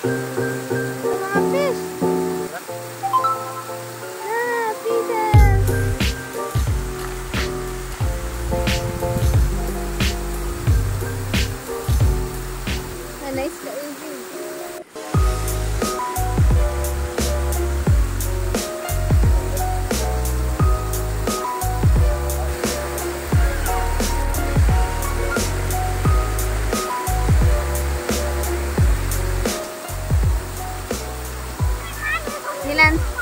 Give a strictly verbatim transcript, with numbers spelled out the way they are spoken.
Mga fish. Ah, fishes. Ah, nice ka, Eugene. Ilan?